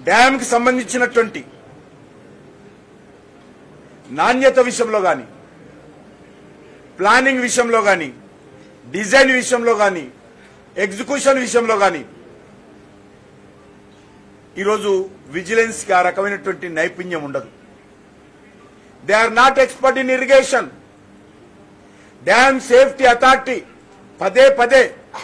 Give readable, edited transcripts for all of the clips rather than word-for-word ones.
Dam కి సంబంధించినటువంటి నాణ్యత విషయంలో గాని, ప్లానింగ్ విషయంలో గాని, డిజైన్ విషయంలో గాని, ఎగ్జిక్యూషన్ విషయంలో గాని ఈరోజు విజిలెన్స్ కి ఆ రకమైనటువంటి నైపుణ్యం ఉండదు. They are not expert in irrigation. Dam safety authority పదే పదే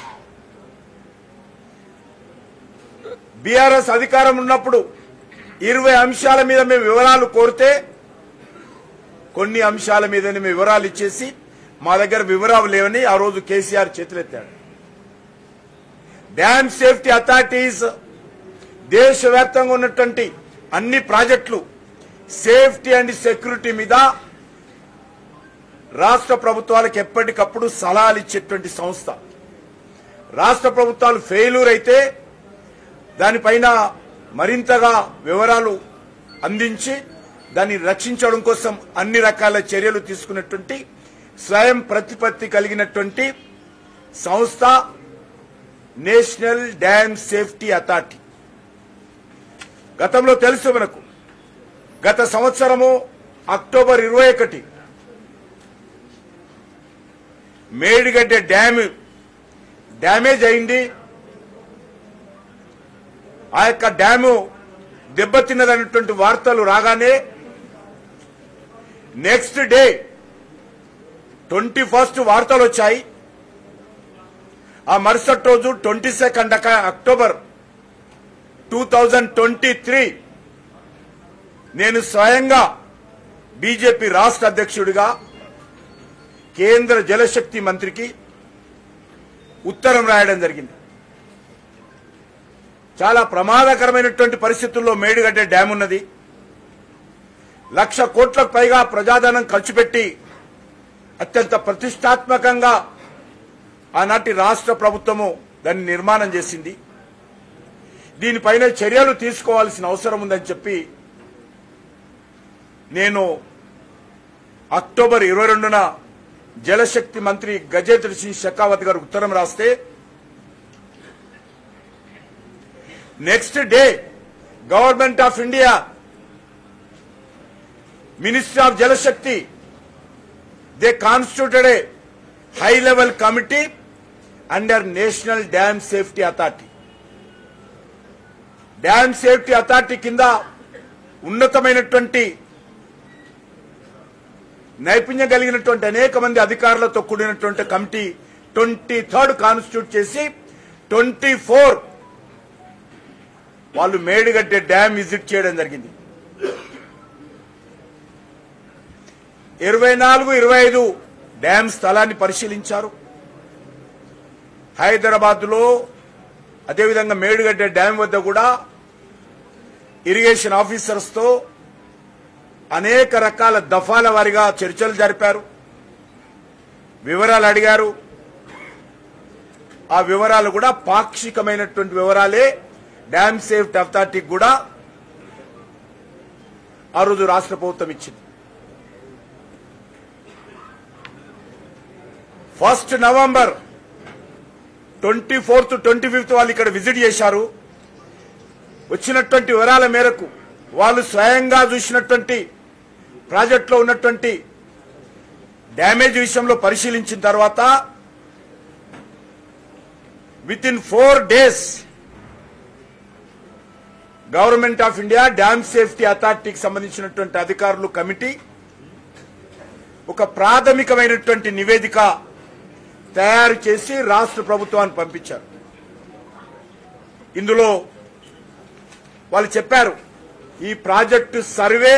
బీఆర్ఎస్ అధికారం ఉన్నప్పుడు 20 అంశాల మీద మేము వివరాలు కోరితే కొన్ని అంశాల మీదనే మేము వివరాలు ఇచ్చేసి మా దగ్గర వివరాలు లేవని ఆ రోజు కేసీఆర్ చేతులెత్తాడు. డ్యామ్ సేఫ్టీ అథారిటీస్ దేశవ్యాప్తంగా ఉన్నటువంటి అన్ని ప్రాజెక్టులు సేఫ్టీ అండ్ సెక్యూరిటీ మీద రాష్ట్ర ప్రభుత్వాలకు ఎప్పటికప్పుడు సలహాలు ఇచ్చేటువంటి సంస్థ. రాష్ట్ర ప్రభుత్వాలు ఫెయిల్యూర్ అయితే దానిపైన మరింతగా వివరాలు అందించి దాన్ని రక్షించడం కోసం అన్ని రకాల చర్యలు తీసుకున్నటువంటి స్వయం ప్రతిపత్తి కలిగినటువంటి సంస్థ నేషనల్ డ్యామ్ సేఫ్టీ అథారిటీ. గతంలో తెలుసు మనకు, గత సంవత్సరము అక్టోబర్ 21 మేడిగడ్డ డ్యామ్ డ్యామేజ్ అయింది. ఆ యొక్క డ్యాము దెబ్బతిన్నదన్నటువంటి వార్తలు రాగానే నెక్స్ట్ డే 21 వార్తలు వచ్చాయి. ఆ మరుసటి రోజు 22 అక్టోబర్ 2023 నేను స్వయంగా బీజేపీ రాష్ట్ర అధ్యక్షుడిగా కేంద్ర జలశక్తి మంత్రికి ఉత్తరం రాయడం జరిగింది. చాలా ప్రమాదకరమైనటువంటి పరిస్థితుల్లో మేడిగడ్డ డ్యామ్ ఉన్నది. 1,00,000 కోట్లకు పైగా ప్రజాధనం ఖర్చు పెట్టి అత్యంత ప్రతిష్టాత్మకంగా ఆనాటి రాష్ట్ర ప్రభుత్వము దాన్ని నిర్మాణం చేసింది. దీనిపైన చర్యలు తీసుకోవాల్సిన అవసరం ఉందని చెప్పి నేను అక్టోబర్ 22న జలశక్తి మంత్రి గజేంద్ర సింగ్ షెకావత్ గారు ఉత్తరం రాస్తే next day government of India, ministry of Jal Shakti, they constituted a high level committee under national dam safety authority. Dam safety authority కింద ఉన్నతమైనటువంటి నైపుణ్యం కలిగినటువంటి అనేక మంది అధికారులతో కూడినటువంటి కమిటీ 23rd కాన్స్టిట్యూట్ చేసి 24 వాళ్ళు మేడిగడ్డ డ్యామ్ విజిట్ చేయడం జరిగింది. 24-25 డ్యామ్ స్థలాన్ని పరిశీలించారు. హైదరాబాద్ లో అదేవిధంగా మేడిగడ్డ డ్యామ్ వద్ద కూడా ఇరిగేషన్ ఆఫీసర్స్ తో అనేక రకాల దఫాల వారీగా చర్చలు జరిపారు, వివరాలు అడిగారు. ఆ వివరాలు కూడా పాక్షికమైనటువంటి వివరాలే డ్యామ్ సేఫ్టీ అథారిటీకి కూడా ఆ రోజు రాష్ట్ర ప్రభుత్వం ఇచ్చింది. 1 నవంబర్ 24th 25th వాళ్ళు ఇక్కడ విజిట్ చేశారు. వచ్చినటువంటి వివరాల మేరకు వాళ్ళు స్వయంగా చూసినటువంటి ప్రాజెక్టులో ఉన్నటువంటి డ్యామేజ్ విషయంలో పరిశీలించిన తర్వాత within 4 days government of India dam safety అథారిటీకి సంబంధించినటువంటి అధికారులు కమిటీ ఒక ప్రాథమికమైనటువంటి నివేదిక తయారు చేసి రాష్ట్ర ప్రభుత్వానికి పంపించారు. ఇందులో వాళ్ళు చెప్పారు, ఈ ప్రాజెక్టు సర్వే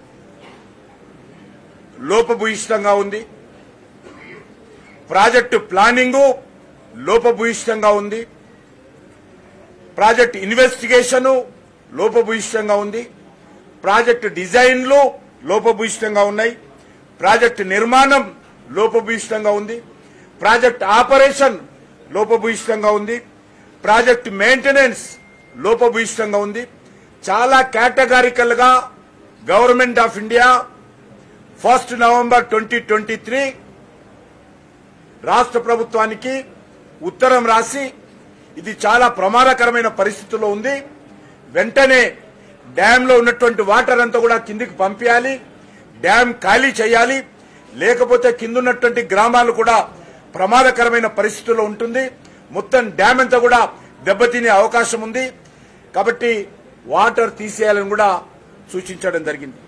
లోపభూయిష్టంగా ఉంది, ప్రాజెక్టు ప్లానింగు లోపభూయిష్టంగా ఉంది, ప్రాజెక్టు ఇన్వెస్టిగేషను లోపభూయిష్టంగా ఉంది, ప్రాజెక్టు డిజైన్లు లోపభూయిష్టంగా ఉన్నాయి, ప్రాజెక్టు నిర్మాణం లోపభూయిష్టంగా ఉంది, ప్రాజెక్ట్ ఆపరేషన్ లోపభూయిష్టంగా ఉంది, ప్రాజెక్ట్ మెయింటెనెన్స్ లోపభూయిష్టంగా ఉంది. చాలా కేటగారికల్ గా గవర్నమెంట్ ఆఫ్ ఇండియా 1 నవంబర్ 2023 రాష్ట్ర ప్రభుత్వానికి ఉత్తరం రాసి ఇది చాలా ప్రమాదకరమైన పరిస్థితుల్లో ఉంది, వెంటనే డ్యామ్ లో ఉన్నటువంటి వాటర్ అంతా కూడా కిందికి పంపించాలి, డ్యామ్ ఖాళీ చేయాలి, లేకపోతే కింద ఉన్నటువంటి గ్రామాలు కూడా ప్రమాదకరమైన పరిస్థితుల్లో ఉంటుంది, మొత్తం డ్యామ్ అంతా కూడా దెబ్బతినే అవకాశం ఉంది. కాబట్టి వాటర్ తీసేయాలని కూడా సూచించడం జరిగింది.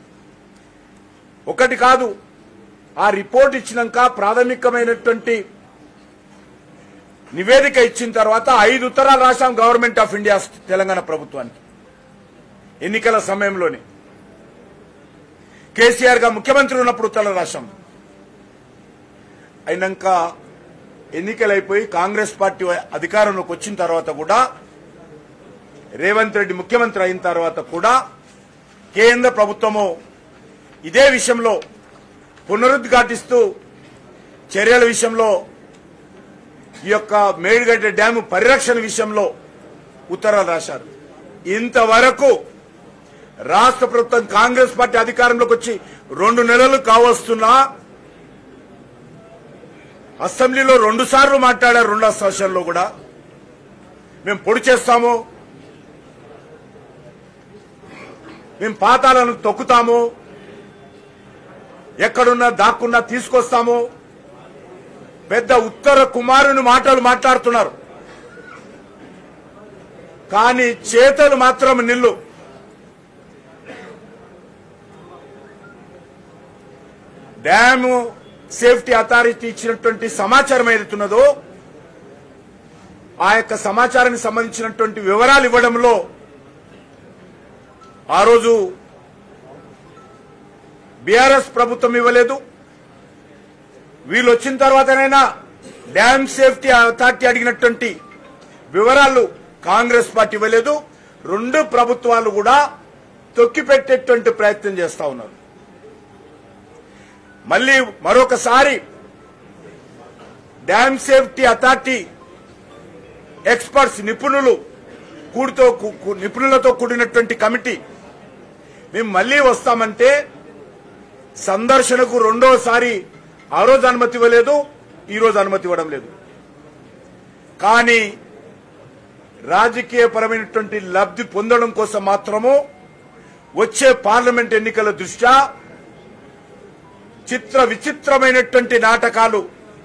ఒకటి కాదు, ఆ రిపోర్ట్ ఇచ్చినాక ప్రాథమికమైనటువంటి నివేదిక ఇచ్చిన తర్వాత 5 ఉత్తరాలు రాశాం గవర్నమెంట్ ఆఫ్ ఇండియా తెలంగాణ ప్రభుత్వానికి. ఎన్నికల సమయంలోనే కేసీఆర్ గా ముఖ్యమంత్రి ఉన్నప్పుడు ఉత్తరాలు రాశాం. అయినాక ఎన్నికలైపోయి కాంగ్రెస్ పార్టీ అధికారంలోకి వచ్చిన తర్వాత కూడా, రేవంత్ రెడ్డి ముఖ్యమంత్రి అయిన తర్వాత కూడా కేంద్ర ప్రభుత్వము ఇదే విషయంలో పునరుద్ఘాటిస్తూ చర్యల విషయంలో, ఈ యొక్క మేడిగడ్డ డ్యాము పరిరక్షణ విషయంలో ఉత్తరాలు రాశారు. ఇంతవరకు రాష్ట్ర ప్రభుత్వం కాంగ్రెస్ పార్టీ అధికారంలోకి వచ్చి 2 నెలలు కావస్తున్నా అసెంబ్లీలో 2 సార్లు మాట్లాడారు. 2వ సెషన్లో కూడా మేము పొడి చేస్తాము, మేము పాతాలను తొక్కుతాము, ఎక్కడున్నా దాక్కున్నా తీసుకొస్తాము, పెద్ద ఉత్తర కుమారుని మాటలు మాట్లాడుతున్నారు. కానీ చేతలు మాత్రం నిల్లు. డ్యాము సేఫ్టీ అథారిటీ ఇచ్చినటువంటి సమాచారం ఏదైతున్నదో ఆ యొక్క సమాచారానికి సంబంధించినటువంటి వివరాలు ఇవ్వడంలో ఆ రోజు బీఆర్ఎస్ ప్రభుత్వం ఇవ్వలేదు. వీళ్ళు వచ్చిన తర్వాతనైనా డ్యామ్ సేఫ్టీ అథారిటీ అడిగినటువంటి వివరాలు కాంగ్రెస్ పార్టీ ఇవ్వలేదు. 2 ప్రభుత్వాలు కూడా తొక్కిపెట్టేటువంటి ప్రయత్నం చేస్తా ఉన్నారు. మళ్ళీ మరొకసారి డ్యామ్ సేఫ్టీ అథారిటీ ఎక్స్పర్ట్స్ నిపుణులతో కూడినటువంటి కమిటీ మేము మళ్లీ వస్తామంటే సందర్శనకు 2వసారి ఆ రోజు అనుమతి ఇవ్వలేదు, ఈ రోజు అనుమతి ఇవ్వడం లేదు. కానీ రాజకీయపరమైనటువంటి లబ్ధి పొందడం కోసం మాత్రము వచ్చే పార్లమెంట్ ఎన్నికల దృష్ట్యా విచిత్రమైనటువంటి నాటకాలు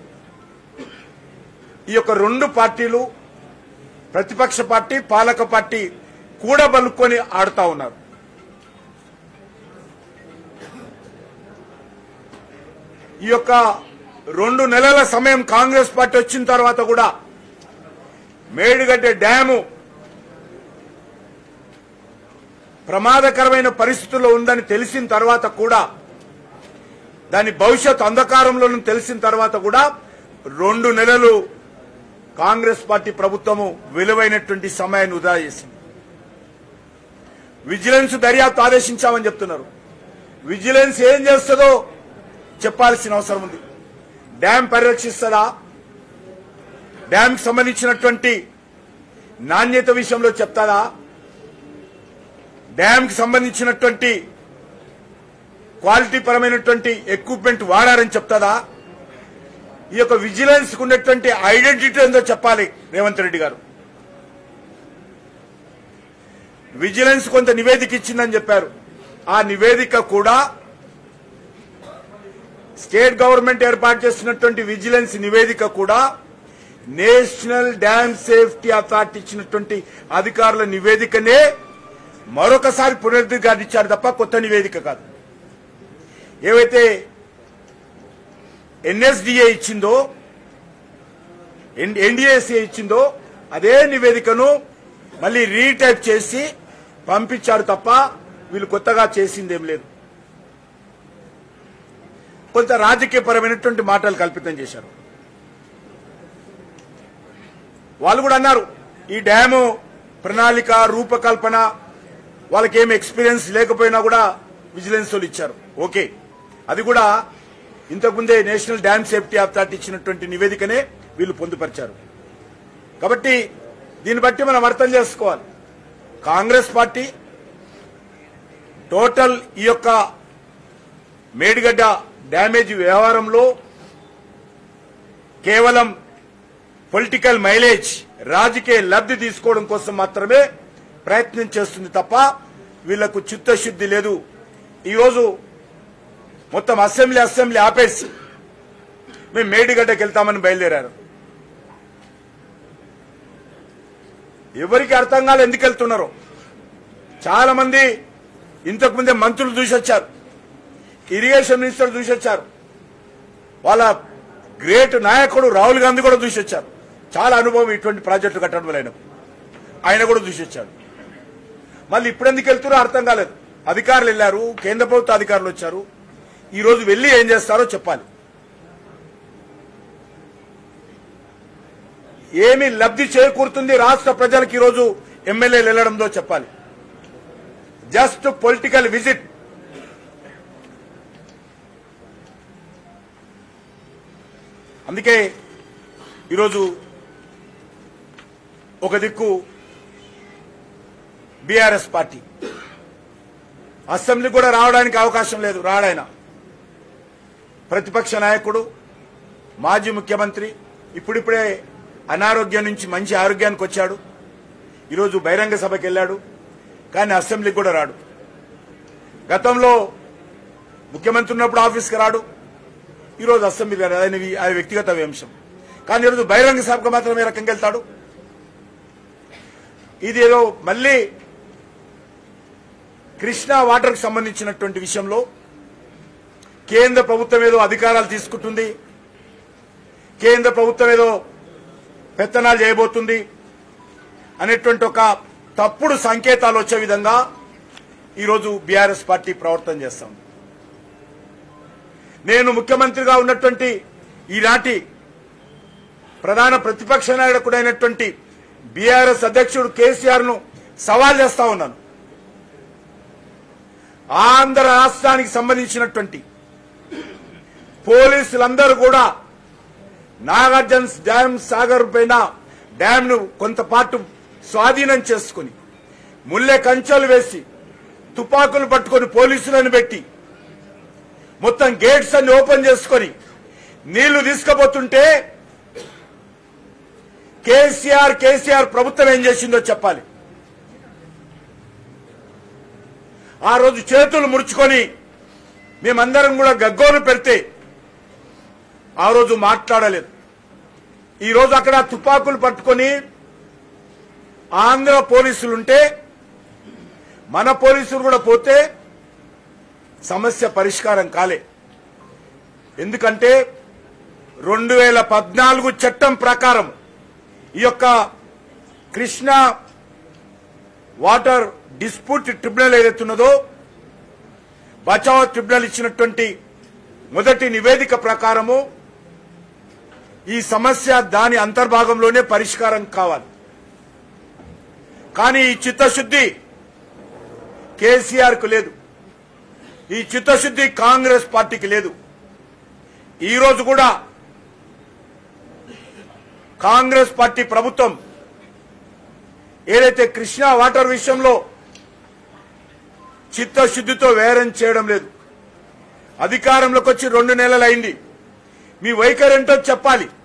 ఈ యొక్క 2 పార్టీలు, ప్రతిపక్ష పార్టీ, పాలక పార్టీ కూడబలుక్కొని ఆడుతా ఉన్నారు. ఈ యొక్క 2 నెలల సమయం కాంగ్రెస్ పార్టీ వచ్చిన తర్వాత కూడా మేడిగడ్డ డ్యాము ప్రమాదకరమైన పరిస్థితుల్లో ఉందని తెలిసిన తర్వాత కూడా, దాని భవిష్యత్ అంధకారంలో తెలిసిన తర్వాత కూడా 2 నెలలు కాంగ్రెస్ పార్టీ ప్రభుత్వము విలువైనటువంటి సమయాన్ని వృధా చేసింది. విజిలెన్స్ దర్యాప్తు ఆదేశించామని చెప్తున్నారు. విజిలెన్స్ ఏం చేస్తుందో చెప్పాల్సిన అవసరం ఉంది. డ్యాం పరిరక్షిస్తుందా? డ్యామ్ కి సంబంధించినటువంటి నాణ్యత విషయంలో చెప్తారా? డ్యామ్ కి సంబంధించినటువంటి క్వాలిటీ పరమైనటువంటి ఎక్విప్మెంట్ వాడారని చెప్తారా? ఈ యొక్క విజిలెన్స్ కు ఉన్నటువంటి ఐడెంటిటీ ఏందో చెప్పాలి రేవంత్ రెడ్డి గారు. విజిలెన్స్ కొంత నివేదిక ఇచ్చిందని చెప్పారు. ఆ నివేదిక కూడా స్టేట్ గవర్నమెంట్ ఏర్పాటు చేసినటువంటి విజిలెన్స్ నివేదిక కూడా నేషనల్ డ్యామ్ సేఫ్టీ అథారిటీ ఇచ్చినటువంటి అధికారుల నివేదికనే మరొకసారి పునరుద్ధరించారు తప్ప కొత్త నివేదిక కాదు. ఏవైతే ఎన్ఎస్డిఏ ఇచ్చిందో, ఎన్డీఏసీ ఇచ్చిందో అదే నివేదికను మళ్ళీ రీటైప్ చేసి పంపించారు తప్ప వీళ్ళు కొత్తగా చేసిందేం లేదు. కొంత రాజకీయపరమైనటువంటి మాటలు కల్పితం చేశారు. వాళ్ళు కూడా అన్నారు ఈ డ్యాము ప్రణాళిక రూపకల్పన వాళ్ళకేం ఎక్స్పీరియన్స్ లేకపోయినా కూడా విజిలెన్స్ వాళ్ళు ఇచ్చారు. ఓకే, అది కూడా ఇంతకుముందే నేషనల్ డ్యామ్ సేఫ్టీ అథారిటీ ఇచ్చినటువంటి నివేదికనే వీళ్ళు పొందుపరిచారు. కాబట్టి దీన్ని బట్టి మనం అర్థం చేసుకోవాలి, కాంగ్రెస్ పార్టీ టోటల్ ఈ యొక్క మేడిగడ్డ డ్యామేజ్ వ్యవహారంలో కేవలం పొలిటికల్ మైలేజ్, రాజకీయ లబ్ధి తీసుకోవడం కోసం మాత్రమే ప్రయత్నం చేస్తుంది తప్ప వీళ్లకు చిత్తశుద్ధి లేదు. ఈరోజు మొత్తం అసెంబ్లీ ఆపేసి మేము మేడిగడ్డకి వెళ్తామని బయలుదేరారు. ఎవరికి అర్థం కాలేదు ఎందుకు వెళ్తున్నారో. చాలా మంది ఇంతకుముందే మంత్రులు చూసొచ్చారు, ఇరిగేషన్ మినిస్టర్ చూసొచ్చారు, వాళ్ళ గ్రేట్ నాయకుడు రాహుల్ గాంధీ కూడా చూసొచ్చారు. చాలా అనుభవం ఇటువంటి ప్రాజెక్టులు కట్టడం వల్ల ఆయన కూడా చూసొచ్చాడు. మళ్ళీ ఇప్పుడెందుకు వెళ్తున్నారో అర్థం కాలేదు. అధికారులు వెళ్లారు, కేంద్ర ప్రభుత్వ అధికారులు వచ్చారు. ఈ రోజు వెళ్లి ఏం చేస్తారో చెప్పాలి. ఏమి లబ్ధి చేకూరుతుంది రాష్ట్ర ప్రజలకు ఈరోజు ఎమ్మెల్యేలు వెళ్లడంతో చెప్పాలి. Just political visit. అందుకే ఈరోజు ఒక దిక్కు బీఆర్ఎస్ పార్టీ అసెంబ్లీ కూడా రావడానికి అవకాశం లేదు. రాడాయన ప్రతిపక్ష నాయకుడు, మాజీ ముఖ్యమంత్రి, ఇప్పుడిప్పుడే అనారోగ్యం నుంచి మంచి ఆరోగ్యానికి వచ్చాడు. ఈరోజు బహిరంగ సభకి వెళ్ళాడు, కానీ అసెంబ్లీకి కూడా రాడు. గతంలో ముఖ్యమంత్రి ఉన్నప్పుడు ఆఫీస్కి రాడు, ఈరోజు అసెంబ్లీకి రాడు. అది వ్యక్తిగత అంశం. కానీ ఈరోజు బహిరంగ సభకు మాత్రం ఏ రకంగా వెళ్తాడు? ఇదేదో మళ్ళీ కృష్ణా వాటర్కి సంబంధించినటువంటి విషయంలో కేంద్ర ప్రభుత్వం ఏదో అధికారాలు తీసుకుంటుంది, కేంద్ర ప్రభుత్వం ఏదో పెత్తనాలు చేయబోతుంది అనేటువంటి ఒక తప్పుడు సంకేతాలు వచ్చే విధంగా ఈరోజు బీఆర్ఎస్ పార్టీ ప్రవర్తన చేస్తాం. నేను ముఖ్యమంత్రిగా ఉన్నటువంటి ఈనాటి ప్రధాన ప్రతిపక్ష నాయకుడైనటువంటి బీఆర్ఎస్ అధ్యక్షుడు కేసీఆర్ ను సవాల్ చేస్తా ఉన్నాను. ఆంధ్ర రాష్ట్రానికి సంబంధించినటువంటి పోలీసులందరూ కూడా నాగార్జున డ్యామ్ సాగర్ పైన డ్యామ్ ను కొంత పాటు స్వాధీనం చేసుకుని ముల్లె కంచెలు వేసి తుపాకులు పట్టుకుని పోలీసులను పెట్టి మొత్తం గేట్స్ అన్ని ఓపెన్ చేసుకుని నీళ్లు తీసుకుపోతుంటే కేసీఆర్ ప్రభుత్వం ఏం చేసిందో చెప్పాలి. ఆ రోజు చేతులు ముడుచుకొని మేమందరం కూడా గగ్గోలు పెడితే ఆ రోజు మాట్లాడలేదు. ఈ రోజు అక్కడ తుపాకులు పట్టుకొని ఆంధ్ర పోలీసులుంటే మన పోలీసులు కూడా పోతే సమస్య పరిష్కారం కాలే. ఎందుకంటే 2014 చట్టం ప్రకారం ఈ యొక్క కృష్ణా వాటర్ డిస్ప్యూట్ ట్రిబ్యునల్ ఏదైతున్నదో బచావ్ ట్రిబ్యునల్ ఇచ్చినటువంటి మొదటి నివేదిక ప్రకారము ఈ సమస్య దాని అంతర్భాగంలోనే పరిష్కారం కావాలి. కానీ ఈ చిత్తశుద్ధి కేసీఆర్ కు లేదు, ఈ చిత్తశుద్ధి కాంగ్రెస్ పార్టీకి లేదు. ఈ రోజు కూడా కాంగ్రెస్ పార్టీ ప్రభుత్వం ఏదైతే కృష్ణా వాటర్ విషయంలో చిత్తశుద్ధితో వేరం చేయడం లేదు. అధికారంలోకి వచ్చి 2 నెలలు అయింది. మీ వైఖరి ఏంటో చెప్పాలి.